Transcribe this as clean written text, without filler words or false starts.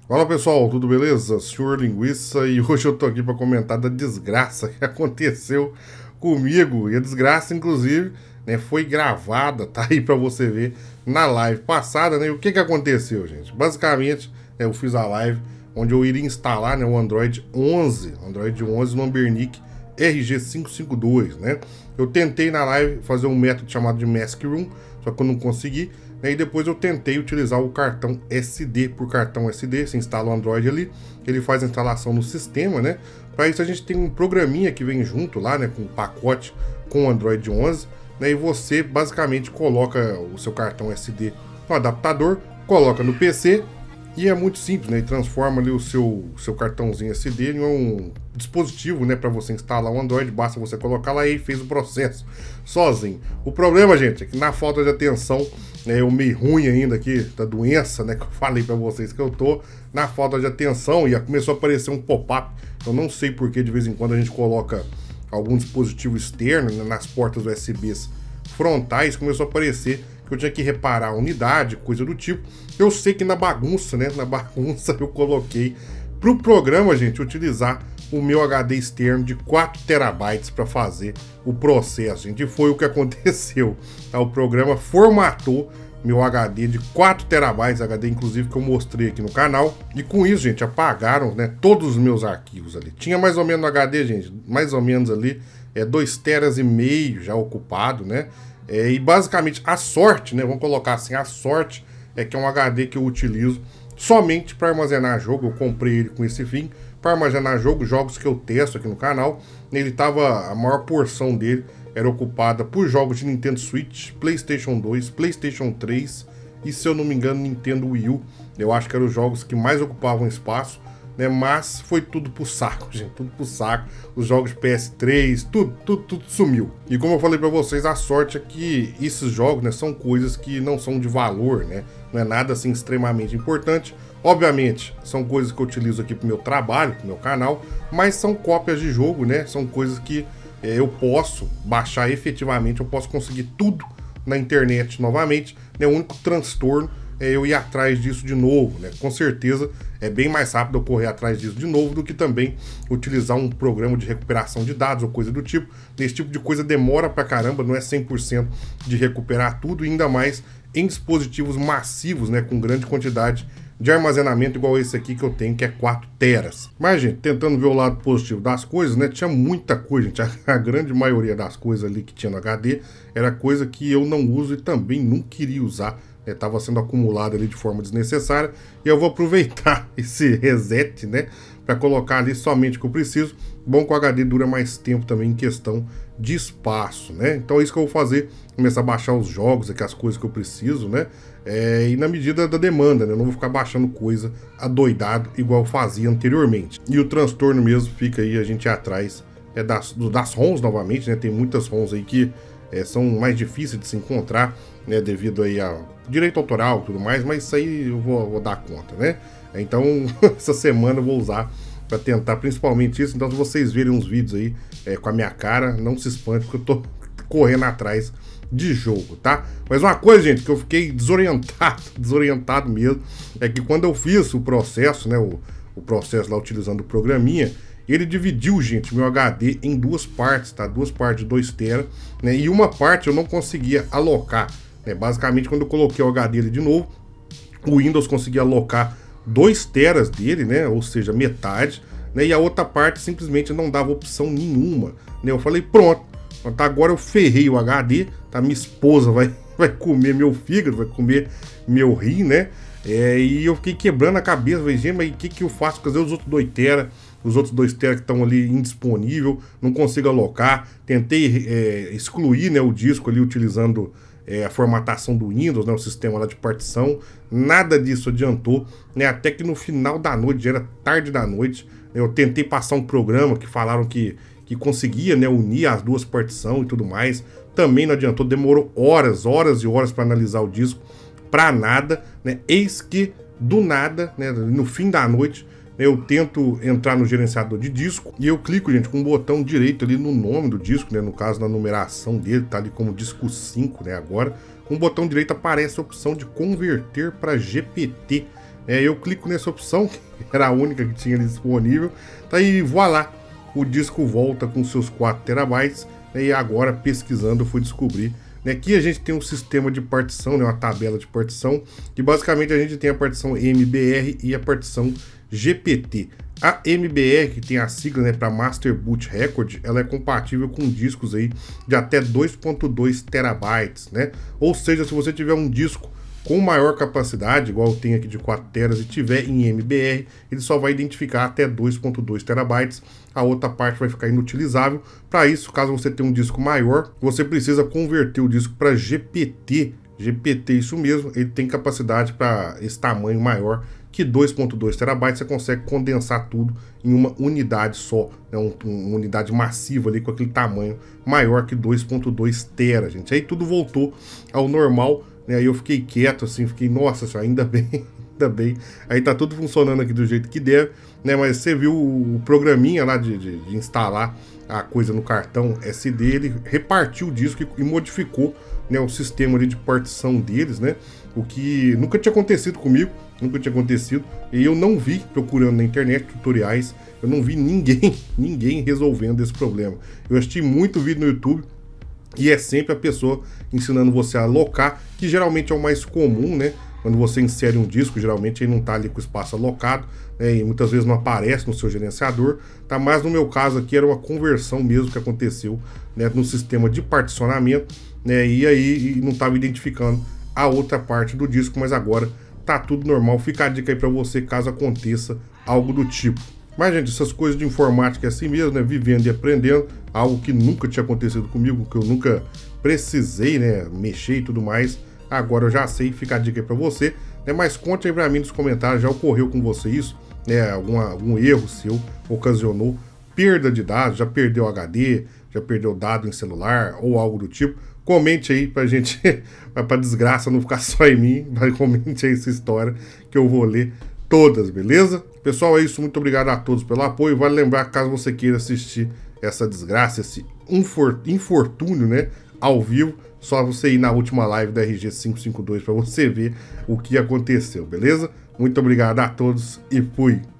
Fala pessoal, tudo beleza? Senhor Linguiça, e hoje eu tô aqui para comentar da desgraça que aconteceu comigo. E a desgraça, inclusive, né, foi gravada, tá aí para você ver na live passada, né? E o que que aconteceu, gente? Basicamente, eu fiz a live onde eu iria instalar, né, o Android 11 no Ambernic RG552, né? Eu tentei na live fazer um método chamado de Mask Room, só que eu não consegui. E depois eu tentei utilizar o cartão SD por cartão SD, você instala o Android ali, ele faz a instalação no sistema, né? Para isso a gente tem um programinha que vem junto lá, né, com um pacote com o Android 11, né? E você basicamente coloca o seu cartão SD no adaptador, coloca no PC e é muito simples, né? E transforma ali o seu cartãozinho SD em um dispositivo, né? Para você instalar o Android, basta você colocar lá e fez o processo sozinho. O problema, gente, é que na falta de atenção, né, eu meio ruim ainda aqui da doença, né? Que eu falei para vocês que eu tô, na falta de atenção, e começou a aparecer um pop-up. Eu não sei porque de vez em quando a gente coloca algum dispositivo externo, né, nas portas USBs frontais, começou a aparecer que eu tinha que reparar a unidade, coisa do tipo. Eu sei que na bagunça, né? Na bagunça eu coloquei pro programa, gente, utilizar o meu HD externo de 4 terabytes para fazer o processo, gente. E foi o que aconteceu. Tá? O programa formatou meu HD de 4 terabytes, HD inclusive que eu mostrei aqui no canal. E com isso, gente, apagaram, né, todos os meus arquivos ali. Tinha mais ou menos no HD, gente, mais ou menos ali, 2 teras e meio já ocupado, né? E basicamente a sorte, né? Vamos colocar assim, a sorte é que é um HD que eu utilizo somente para armazenar jogo. Eu comprei ele com esse fim, para armazenar jogos que eu testo aqui no canal. Ele tava, a maior porção dele era ocupada por jogos de Nintendo Switch, PlayStation 2, PlayStation 3 e, se eu não me engano, Nintendo Wii U. Eu acho que eram os jogos que mais ocupavam espaço, né? Mas foi tudo pro saco, gente, tudo pro saco. Os jogos de PS3, tudo sumiu. E como eu falei para vocês, a sorte é que esses jogos, né, são coisas que não são de valor, né? Não é nada assim extremamente importante. Obviamente, são coisas que eu utilizo aqui pro meu trabalho, pro meu canal, mas são cópias de jogo, né? São coisas que eu posso baixar efetivamente, eu posso conseguir tudo na internet novamente, né? O único transtorno é eu ir atrás disso de novo, né? Com certeza é bem mais rápido eu correr atrás disso de novo do que também utilizar um programa de recuperação de dados ou coisa do tipo. Esse tipo de coisa demora pra caramba, não é 100% de recuperar tudo, e ainda mais em dispositivos massivos, né? Com grande quantidade de armazenamento igual esse aqui que eu tenho, que é 4 teras. Mas, gente, tentando ver o lado positivo das coisas, né? Tinha muita coisa, gente. A grande maioria das coisas ali que tinha no HD era coisa que eu não uso e também não queria usar. Estava sendo acumulado ali de forma desnecessária. E eu vou aproveitar esse reset, né? Para colocar ali somente o que eu preciso. Bom que o HD dura mais tempo também em questão de espaço, né? Então é isso que eu vou fazer. Começar a baixar os jogos, aqui, as coisas que eu preciso, né? E na medida da demanda, né? Eu não vou ficar baixando coisa adoidado igual eu fazia anteriormente. E o transtorno mesmo fica aí a gente ir atrás das ROMs novamente, né? Tem muitas ROMs aí que são mais difíceis de se encontrar, né? Devido aí a direito autoral e tudo mais, mas isso aí eu vou dar conta, né? Então, essa semana eu vou usar para tentar principalmente isso. Então, se vocês verem uns vídeos aí com a minha cara, não se espante, porque eu tô correndo atrás de jogo, tá? Mas uma coisa, gente, que eu fiquei desorientado mesmo, é que quando eu fiz o processo, né, o processo lá utilizando o programinha, ele dividiu, gente, meu HD em duas partes, tá? Duas partes de 2 TB, né? E uma parte eu não conseguia alocar, né? Basicamente, quando eu coloquei o HD ali de novo, o Windows conseguia alocar 2 teras dele, né? Ou seja, metade, né? E a outra parte simplesmente não dava opção nenhuma, né? Eu falei, pronto, agora eu ferrei o HD, tá? Minha esposa vai comer meu fígado, vai comer meu rim, né? E eu fiquei quebrando a cabeça, falei, gente, mas o que eu faço? Cadê os outros 2 teras? Os outros 2 teras que estão ali indisponível, não consigo alocar. Tentei excluir, né, o disco ali utilizando a formatação do Windows, né, o sistema lá de partição. Nada disso adiantou, né, até que no final da noite, já era tarde da noite, eu tentei passar um programa que falaram que conseguia, né, unir as duas partições e tudo mais. Também não adiantou, demorou horas e horas para analisar o disco, para nada, né? Eis que do nada, né, no fim da noite, eu tento entrar no gerenciador de disco e eu clico, gente, com o botão direito ali no nome do disco, né, no caso na numeração dele, tá ali como disco 5, né, agora. Com o botão direito aparece a opção de converter para GPT, Eu clico nessa opção, que era a única que tinha ali disponível, tá aí, voilá, o disco volta com seus 4 terabytes, né, e agora pesquisando eu fui descobrir. Aqui a gente tem um sistema de partição, né, uma tabela de partição, que basicamente a gente tem a partição MBR e a partição GPT. A MBR, que tem a sigla, né, para Master Boot Record, ela é compatível com discos aí de até 2.2 terabytes, né? Ou seja, se você tiver um disco com maior capacidade, igual eu tenho aqui de 4 teras, e tiver em MBR, ele só vai identificar até 2.2 terabytes, a outra parte vai ficar inutilizável. Para isso, caso você tenha um disco maior, você precisa converter o disco para GPT. GPT, isso mesmo, ele tem capacidade para esse tamanho maior que 2.2 terabytes, você consegue condensar tudo em uma unidade só, né? Uma unidade massiva ali com aquele tamanho maior que 2.2 tera, gente. Aí tudo voltou ao normal, né? Aí eu fiquei quieto, assim, fiquei, nossa senhora, ainda bem, ainda bem. Aí tá tudo funcionando aqui do jeito que deve, né? Mas você viu o programinha lá de instalar a coisa no cartão SD, ele repartiu o disco e modificou, né, o sistema ali de partição deles, né? O que nunca tinha acontecido comigo, nunca tinha acontecido, e eu não vi, procurando na internet tutoriais, eu não vi ninguém resolvendo esse problema. Eu assisti muito vídeo no YouTube e é sempre a pessoa ensinando você a alocar, que geralmente é o mais comum, né? Quando você insere um disco, geralmente ele não está ali com o espaço alocado, né, e muitas vezes não aparece no seu gerenciador, tá? Mas no meu caso aqui era uma conversão mesmo que aconteceu, né, no sistema de particionamento, né, e aí não estava identificando a outra parte do disco, mas agora tá tudo normal. Fica a dica aí para você caso aconteça algo do tipo. Mas, gente, essas coisas de informática é assim mesmo, né? Vivendo e aprendendo, algo que nunca tinha acontecido comigo, que eu nunca precisei, né, mexer e tudo mais. Agora eu já sei, fica a dica aí pra você, né? Mas conte aí pra mim nos comentários, já ocorreu com você isso, né? Algum erro seu ocasionou perda de dados, já perdeu HD, já perdeu dado em celular ou algo do tipo. Comente aí pra gente, pra desgraça não ficar só em mim, mas comente aí essa história que eu vou ler todas, beleza? Pessoal, é isso, muito obrigado a todos pelo apoio. Vale lembrar que caso você queira assistir essa desgraça, esse infortúnio, né, ao vivo, só você ir na última live da RG 552 para você ver o que aconteceu, beleza? Muito obrigado a todos e fui!